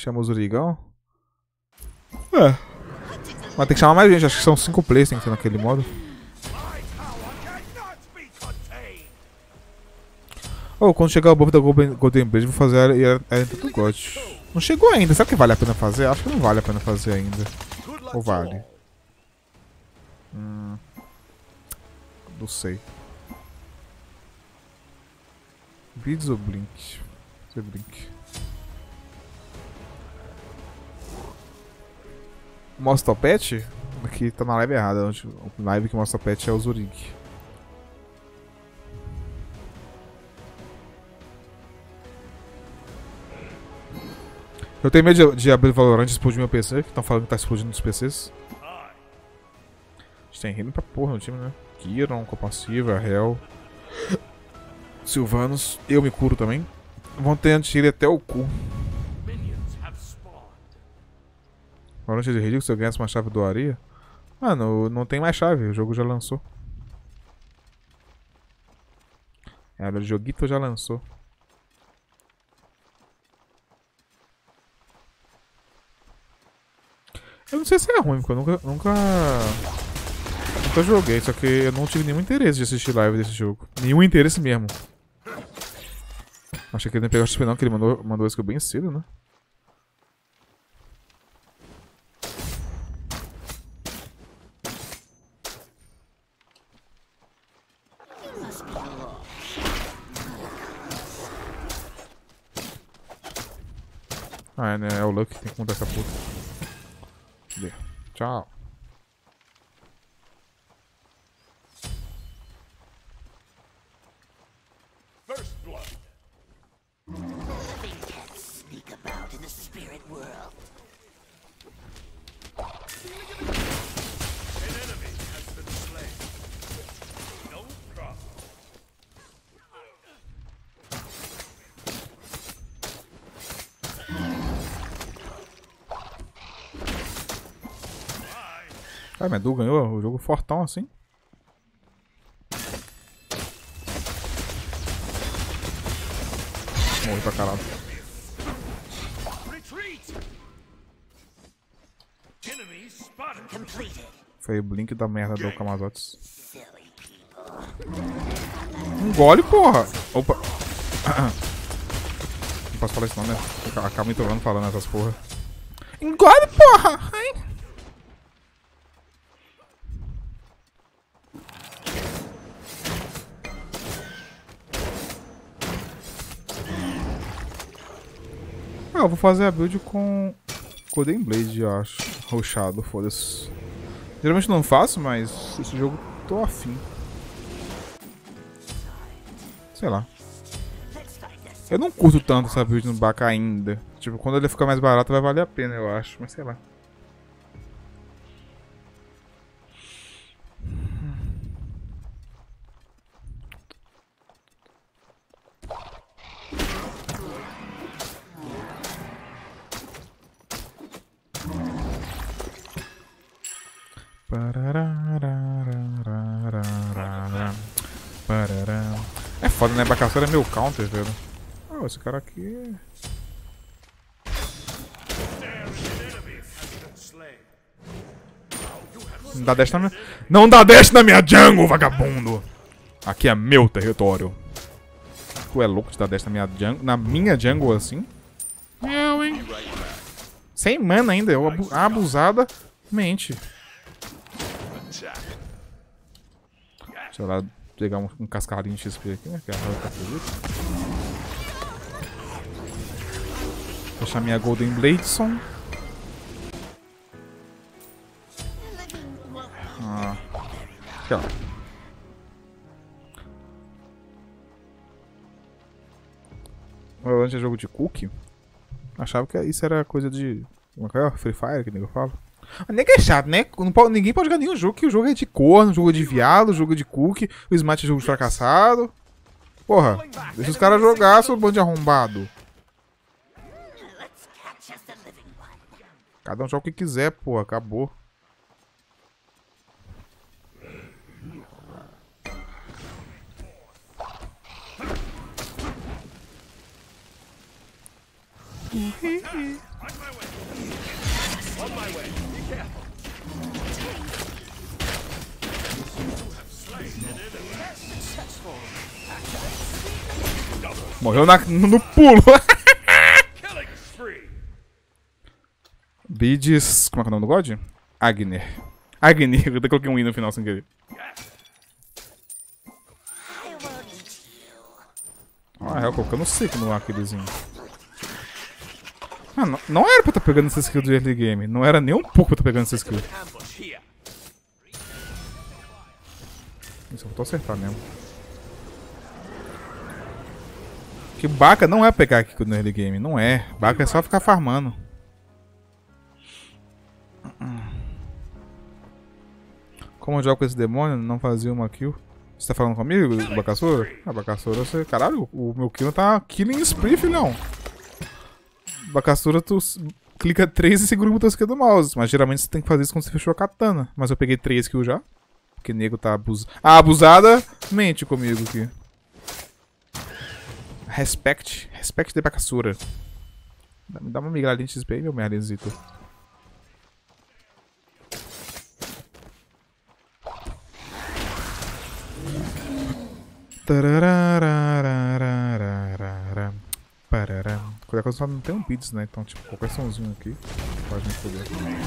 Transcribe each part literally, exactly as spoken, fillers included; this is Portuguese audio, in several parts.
Chama o Zurigão. É. Mas tem que chamar mais gente, acho que são cinco players que tem que ter naquele modo. Oh, quando chegar o buff da Golden, Golden Blade, vou fazer a Era do God. Não chegou ainda, será que vale a pena fazer? Acho que não vale a pena fazer ainda. Ou vale? Hum, não sei. Blitz ou Blink? Vou fazer Blink. Mostra o pet? Aqui tá na live errada. O live que mostra o pet é o Zurig. Eu tenho medo de, de abrir o Valorant e explodir meu P C, que estão falando que tá explodindo os P Cs. A gente tem rino pra porra no time, né? Kiron, Compassiva, Hell, Sylvanos, eu me curo também. Vão ter anti-heal até o cu. Valorant de ridículo, se eu ganhasse uma chave do Aria. Mano, não tem mais chave, o jogo já lançou. É, o joguito já lançou. Eu não sei se é ruim, porque eu nunca, nunca, nunca joguei, só que eu não tive nenhum interesse de assistir live desse jogo. Nenhum interesse mesmo. Achei que ele não ia pegar o X P não, que ele mandou, mandou isso bem cedo, né? Ah, é, né? É o Luck que tem que mudar essa puta. Tchau. First blood. Living cats sneak about in the spirit world. An enemy has been slain. No problem. Ah, mas Edu ganhou o jogo fortão assim. Morri pra caralho. Foi o blink da merda do Kamazotes. Engole, porra! Opa! Não posso falar isso não, né? Acaba me tornando falando essas porra. Engole, porra! Ai. Ah, eu vou fazer a build com Golden Blade, eu acho. Roxado, foda-se. Geralmente não faço, mas esse jogo tô afim. Sei lá. Eu não curto tanto essa build no Baka ainda. Tipo, quando ele ficar mais barato vai valer a pena, eu acho. Mas sei lá. É foda, né? Bacasseira é meu counter, velho. Oh, esse cara aqui. Não dá dash na minha. Não dá dash na minha jungle, vagabundo! Aqui é meu território. Tu é louco de dar dash na minha jungle? Na minha jungle assim? Não, hein? Sem mana ainda, eu abu abusada mente. Deixa eu lá pegar um, um cascarinho de X P aqui, né? Que é a deixar minha Golden Bladeson. Ah. Aqui, ó. Antes é jogo de cookie. Achava que isso era coisa de. Como é que é? Free Fire, que nego fala. Mas nego é chato, né? Não pode, ninguém pode jogar nenhum jogo, que o jogo é de corno, jogo de viado, jogo de cookie, o Smite é jogo de fracassado. Porra, deixa os caras jogar, seu bando de arrombado. Cada um joga o que quiser, porra, acabou. Morreu na, no pulo. Bides. Como é que é o nome do God? Agner. Agner. Eu até coloquei um i no final sem querer. Ah, é, colocando seco no aquelezinho. Ah, não, não era pra estar pegando essa skill do early game. Não era nem um pouco pra estar pegando essa skill. Isso, eu vou acertar mesmo. Que Baka não é pegar aqui no early game. Não é. Baka é só ficar farmando. Como eu jogo com esse demônio, não fazia uma kill. Você tá falando comigo, Bakassura? Ah, Bakassura, você... Caralho, o meu kill tá killing spree, filhão. Bakassura, tu clica três e segura o botão esquerdo do mouse. Mas geralmente você tem que fazer isso quando você fechou a katana. Mas eu peguei três kills já. Porque o nego tá abusado. Ah, abusada, mente comigo aqui. Respect. Respect de Bakassura. Me dá uma migalhinha de X P aí, meu merlenzito. Qualquer coisa só não tem um beats, né? Então, tipo, qualquer somzinho aqui pode me foder.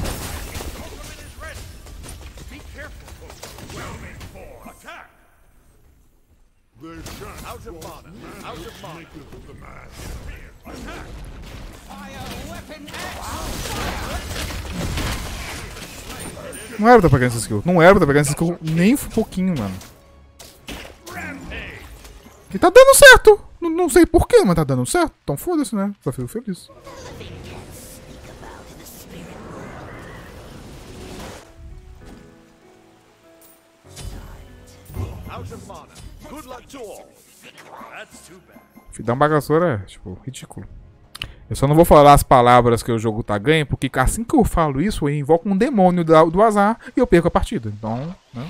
Não era pra pegar essa skill. Não era pra pegar essa skill nem um pouquinho, mano. E tá dando certo. Não, não sei porquê, mas tá dando certo. Então foda-se, né? Só fico feliz. Dar um bagaçora é, tipo, ridículo. Eu só não vou falar as palavras que o jogo tá ganho, porque assim que eu falo isso, eu invoco um demônio do, do azar e eu perco a partida. Então, né?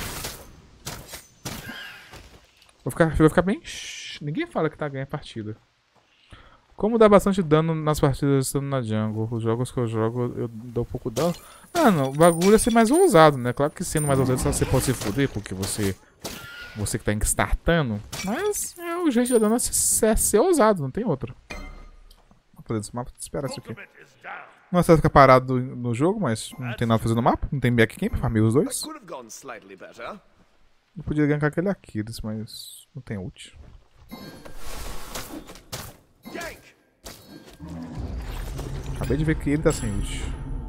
Vou ficar, vou ficar bem... Ninguém fala que tá ganhando a partida. Como dá bastante dano nas partidas estando na jungle? Os jogos que eu jogo, eu dou pouco dano. Mano, o bagulho é ser mais ousado, né? Claro que sendo mais ousado, você pode se foder, porque você... Você que tá startando. Mas é o jeito de dano é ser, é ser ousado, não tem outro. Vou fazer desse mapa, espera isso aqui. Não, você vai ficar parado no jogo, mas não tem nada pra fazer no mapa. Não tem backcamp, farmei os dois. Eu podia ganhar com aquele Aquiles, mas não tem ult. Acabei de ver que ele tá sem ult.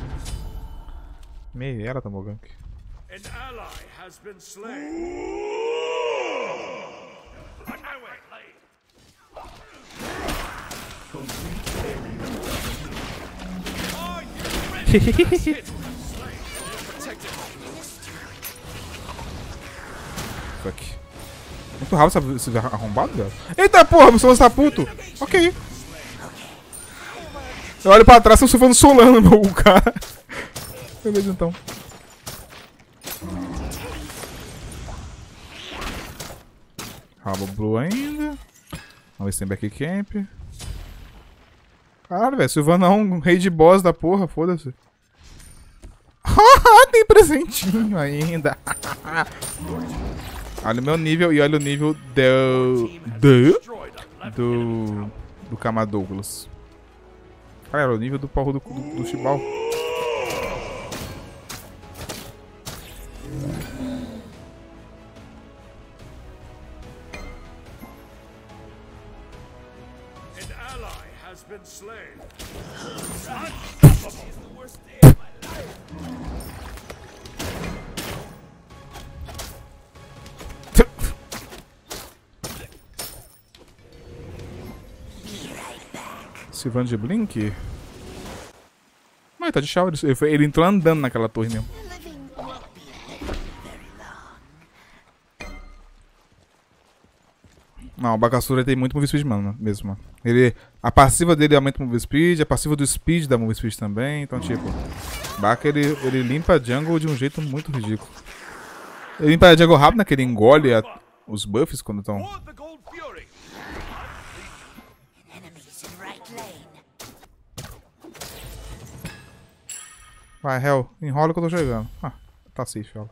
Meia era tomou gank. An ally has been slain. On my way. Fuck. Muito rápido esse arrombado, velho. Eita porra, você tá puto. Ok. Eu olho pra trás, estão surfando solando meu cara. Beleza então. Rabo Blue ainda. Vamos ver se tem backcamp. Caralho, velho. Silvana é um rei de boss da porra, foda-se. Tem presentinho ainda. Olha o meu nível e olha o nível do... Do... Do... Do Camadouglas. Olha o nível do porro do, do, do Chibal. Silvano de Blink? Mas tá de shower. Ele, foi, ele entrou andando naquela torre mesmo. Não, o Bakassura tem muito move speed, mano, mesmo, mano. Ele, a passiva dele aumenta o move speed, a passiva do speed dá move speed também, então tipo... Baka, ele, ele limpa a jungle de um jeito muito ridículo. Ele limpa a jungle rápido, né, que ele engole a, os buffs quando estão... Vai, Hell. Enrola que eu tô chegando. Ah, tá safe, ela.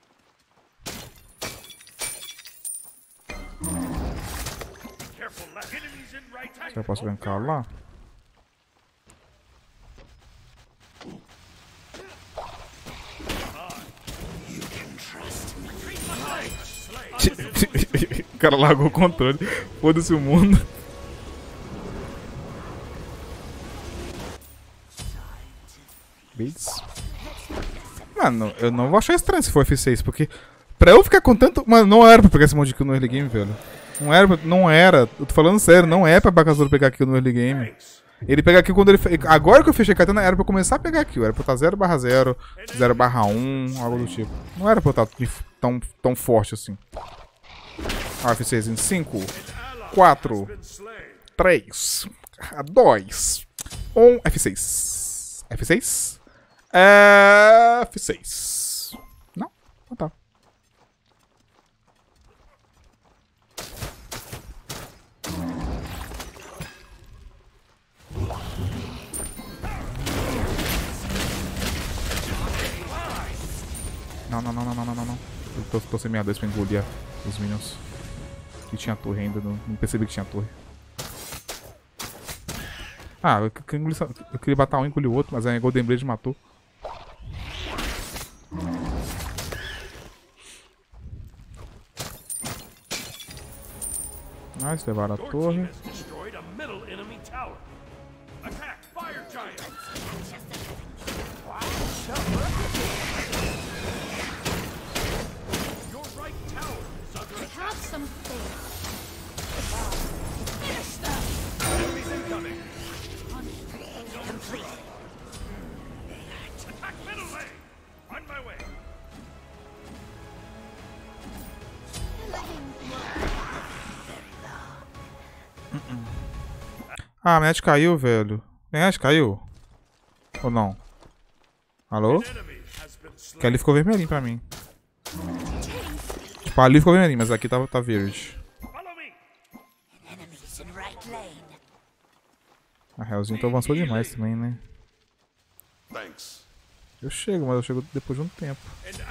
Será que eu posso gankar lá? O cara largou o controle. Foda-se o mundo. Beats. Mano, eu não vou achar estranho se for F seis, porque pra eu ficar com tanto... Mano, não era pra pegar esse monte de kill no early game, velho. Não era, pra... não era. Eu tô falando sério, não é pra Bakazoro pegar kill no early game. Ele pega kill quando ele... Agora que eu fechei Katana, era pra eu começar a pegar kill. Era pra eu estar zero barra zero, zero barra um, algo do tipo. Não era pra eu estar tão, tão forte assim. Ah, F seis em cinco, quatro, três, dois, um, F seis. F seis? É... F seis. Não? Não tá. Não, não, não, não, não, não, não. Eu tô, tô sem minha dois pra engolir os minions. E tinha torre ainda, não, não percebi que tinha torre. Ah, eu, eu, engoli, eu queria matar um e engolir o outro, mas a Golden Blade matou. Nice, levaram a torre. Ah, a net caiu, velho. A net caiu? Ou não? Alô? Que ali ficou vermelhinho pra mim. Tipo, ali ficou vermelhinho, mas aqui tá, tá verde. A Hellzinho então avançou demais também, né? Eu chego, mas eu chego depois de um tempo.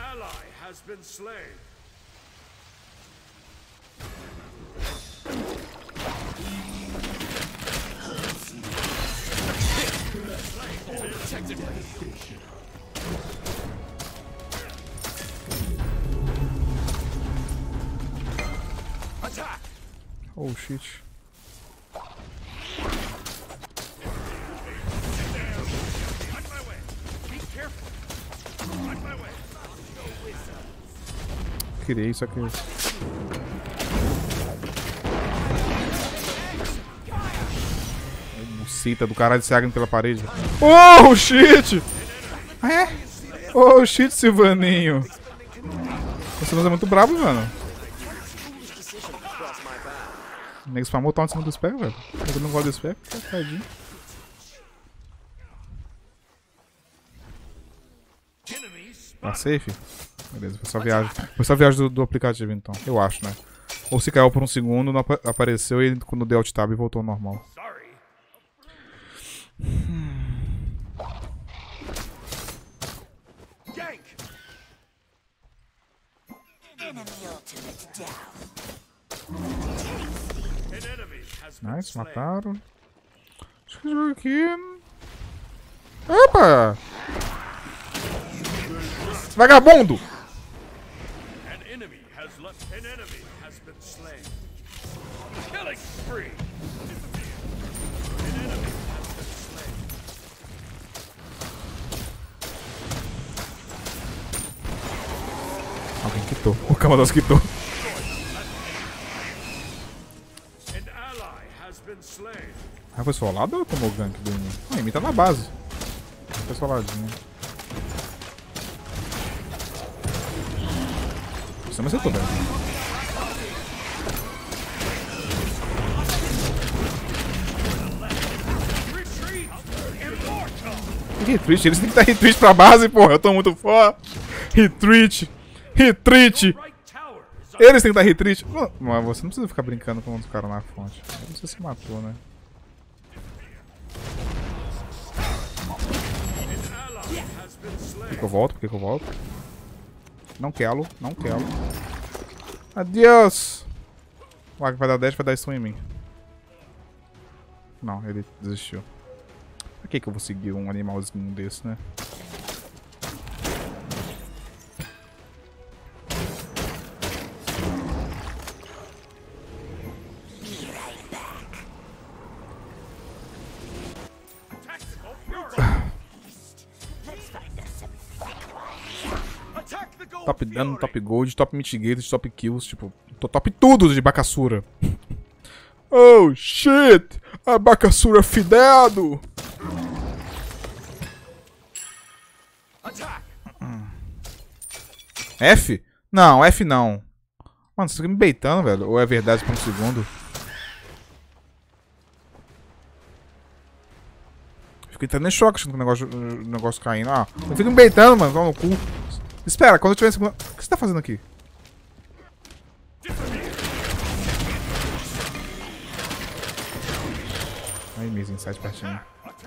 Oh shit. Queria isso aqui. Bucita do caralho se abre pela parede. Oh shit! É? Oh shit, Silvaninho. Você não é muito brabo, mano. O nego spamou tão em cima do spec, velho. Eu não gosto do spec, tadinho. Tá safe? Beleza, foi só viagem. Foi só viagem do, do aplicativo então, eu acho, né? Ou se caiu por um segundo, não ap apareceu e quando deu alt tab voltou ao normal. Hum. Nice, mataram. Acho que esse jogo aqui... Opa! Vagabundo! Alguém quitou. O Camados quitou. Ah, foi solado ou tomou gank do inimigo? Ah, o inimigo tá na base. Foi soladinho. Você me acertou bem. Retreat, eles têm que dar retreat pra base, porra. Eu tô muito forte. Retreat. Retreat. Eles têm que dar retreat. Mas você não precisa ficar brincando com os caras na fonte. Você se matou, né? Por que, que eu volto? Por que, que eu volto? Não quero, não quero. Adeus! O Ark vai dar dash, vai dar stun em mim. Não, ele desistiu. Por que, que eu vou seguir um animalzinho desse, né? Top dano, top gold, top mitigated, top kills, tipo, tô top tudo de Bakasura. Oh shit! A Bakasura fidado! F? Não, F não. Mano, você tá me baitando, velho. Ou é verdade por um segundo? Fico entrando em choque achando que o negócio, o negócio caindo. Ah, não fica me baitando, mano. Toma no cu. Espera, quando eu tiver em segunda... O que você tá fazendo aqui? Aí, Miz, insight pertinho.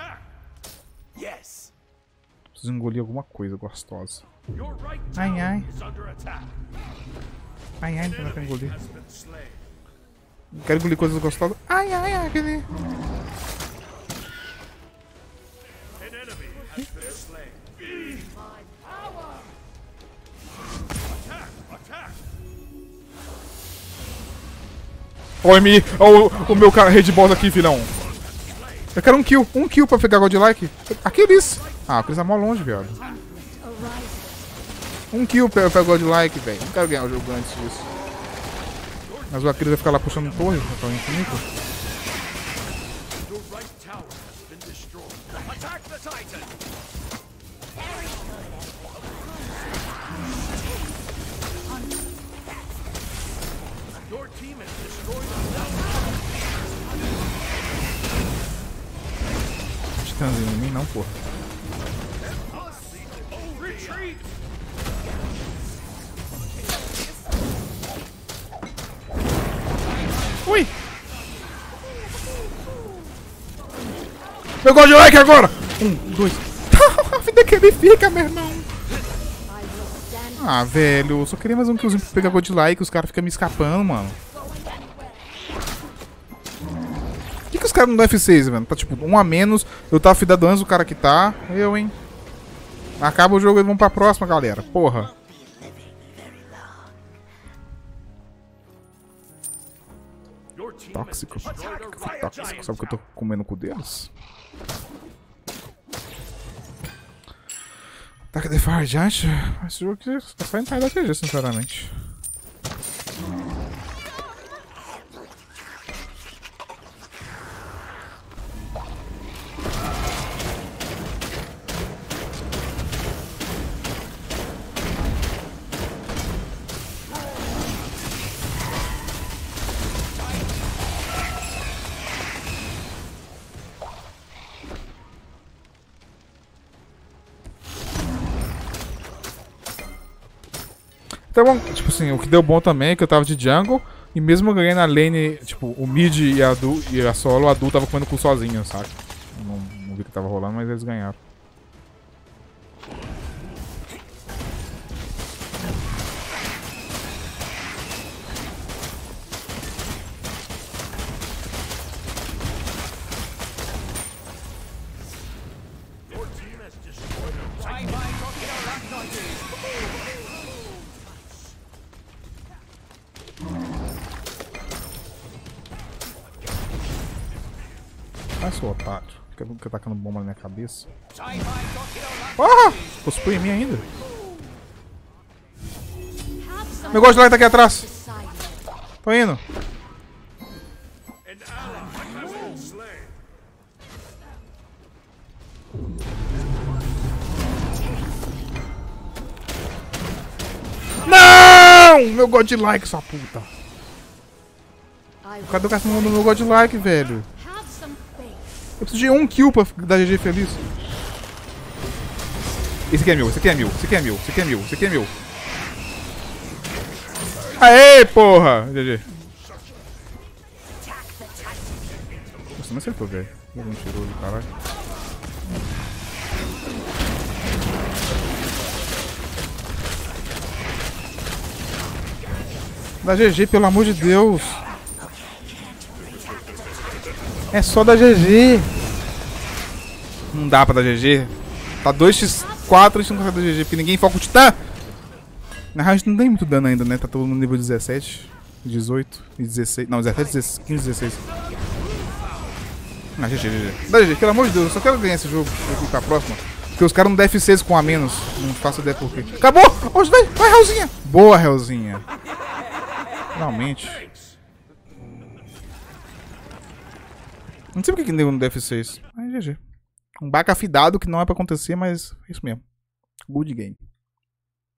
Preciso engolir alguma coisa gostosa. Ai, ai. Ai, ai, não dá pra engolir. Quero engolir coisas gostosas. Ai, ai, ai, aquele... Oi, Mi! Olha o, o meu cara Red Boss aqui, filhão. Eu quero um kill. Um kill pra pegar Godlike. Aqueles. Ah, aqueles é mó longe, viado. Um kill pra pegar Godlike, velho. Não quero ganhar o jogo antes disso. Mas o Aquiles vai ficar lá puxando torre. Tá o infinito. Titãzinho em mim não, porra. Ui! Eu gosto de like agora! Um, dois. A vida que ele fica, meu irmão. Ah, velho, eu só queria mais um killzinho pra pegar Godlike, os caras ficam me escapando, mano. Por que, que os caras não dão F seis, mano? Tá tipo um a menos, eu tava fidado antes do cara que tá. Eu, hein? Acaba o jogo e vamos pra próxima, galera. Porra. Tóxico. Tóxico. Sabe o que eu tô comendo com deles? Ataque de Fire Giant. Esse jogo aqui é só entrar da T G, sinceramente. Então, tipo assim, o que deu bom também é que eu tava de jungle e mesmo eu ganhei na lane, tipo, o mid e a, du, e a solo, a Du tava comendo cu sozinho, saca? Não, não vi o que tava rolando, mas eles ganharam. Ai, seu otário. Fica, fica tacando bomba na minha cabeça. Porra! Cuspiu em mim ainda. Meu Godlike tá aqui atrás. Tô indo. Não! Meu Godlike, sua puta. Cadê o cara no meu Godlike, velho? Eu preciso de um kill pra dar G G feliz. Esse aqui é meu, esse aqui é meu, esse aqui é meu, esse aqui é meu, esse aqui é meu. Aê, porra! G G. Nossa, não acertou, velho. Jogo mentiroso, caralho. Dá G G, pelo amor de Deus. É só dar G G. Não dá pra dar G G. Tá dois contra quatro, a gente não consegue dar G G, porque ninguém foca o Titã. Na real, a gente não tem muito dano ainda, né? Tá todo mundo no nível dezessete, dezoito e dezesseis. Não, dezessete, quinze, dezesseis. Ah, G G, G G. Dá G G, pelo amor de Deus, eu só quero ganhar esse jogo. Vou ficar próximo. Porque os caras não dão F seis com A menos. Não faço ideia por quê. Acabou! Onde vai? Vai, Helzinha! Boa, Helzinha. Finalmente. Não sei por que que nego não deu F seis. Mas G G. Um baca afidado que não é pra acontecer, mas é isso mesmo. Good game.